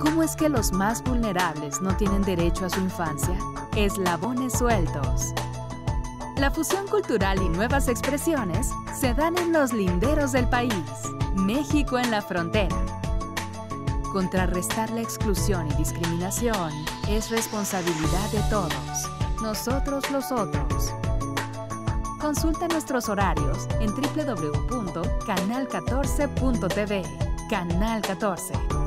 ¿Cómo es que los más vulnerables no tienen derecho a su infancia? Eslabones sueltos. La fusión cultural y nuevas expresiones se dan en los linderos del país. México en la frontera. Contrarrestar la exclusión y discriminación es responsabilidad de todos, nosotros los otros. Consulta nuestros horarios en www.canal14.tv. Canal 14.